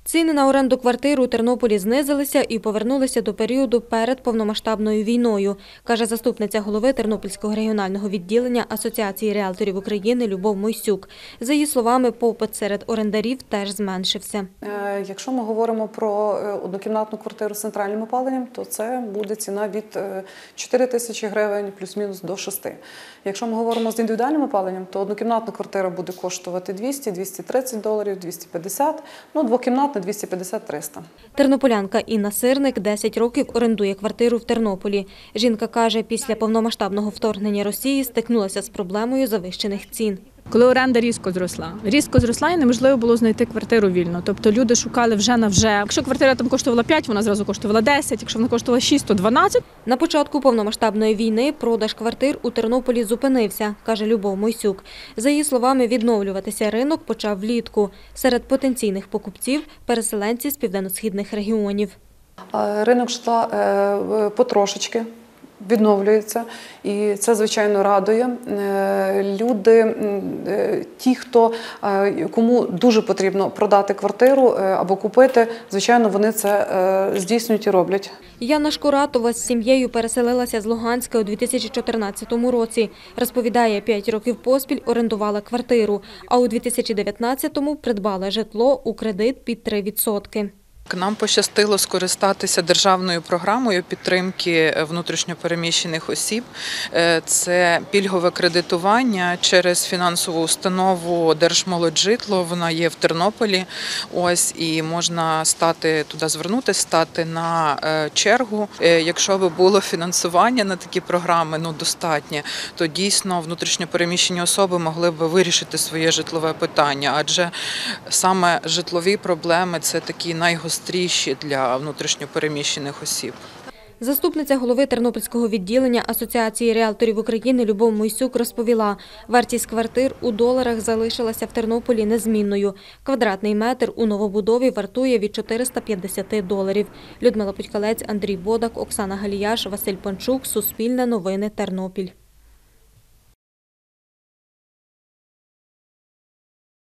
Ціни на оренду квартир у Тернополі знизилися і повернулися до періоду перед повномасштабною війною, каже заступниця голови Тернопільського регіонального відділення Асоціації ріелторів України Любов Мойсюк. За її словами, попит серед орендарів теж зменшився. Якщо ми говоримо про однокімнатну квартиру з центральним опаленням, то це буде ціна від 4 тисячі гривень плюс-мінус до 6. Якщо ми говоримо з індивідуальним опаленням, то однокімнатна квартира буде коштувати $200–230, 250, двокімнатна 250–300. Тернополянка Інна Сирник 10 років орендує квартиру в Тернополі. Жінка каже, після повномасштабного вторгнення Росії стикнулася з проблемою завищених цін. Коли оренда різко зросла і неможливо було знайти квартиру вільно. Тобто люди шукали вже на вже. Якщо квартира там коштувала 5, вона зразу коштувала 10, якщо вона коштувала 6, то 12. На початку повномасштабної війни продаж квартир у Тернополі зупинився, каже Любов Мойсюк. За її словами, відновлюватися ринок почав влітку. Серед потенційних покупців – переселенці з південно-східних регіонів. Ринок житла потрошечки відновлюється, і це, звичайно, радує. Люди, ті, кому дуже потрібно продати квартиру або купити, звичайно, вони це здійснюють і роблять. Яна Шкуратова з сім'єю переселилася з Луганська у 2014 році. Розповідає, 5 років поспіль орендувала квартиру, а у 2019-му придбала житло у кредит під 3%. Нам пощастило скористатися державною програмою підтримки внутрішньопереміщених осіб. Це пільгове кредитування через фінансову установу «Держмолоджитло». Вона є в Тернополі. І можна туди звернутися, стати на чергу. Якщо б було фінансування на такі програми достатнє, то дійсно внутрішньопереміщені особи могли б вирішити своє житлове питання. Адже саме житлові проблеми – це такі найгостріші для внутрішньопереміщених осіб. Заступниця голови Тернопільського відділення Асоціації ріелторів України Любов Мойсюк розповіла, вартість квартир у доларах залишилася в Тернополі незмінною. Квадратний метр у новобудові вартує від $450. Людмила Путькалець, Андрій Бодак, Оксана Галіяш, Василь Панчук. Суспільне новини, Тернопіль.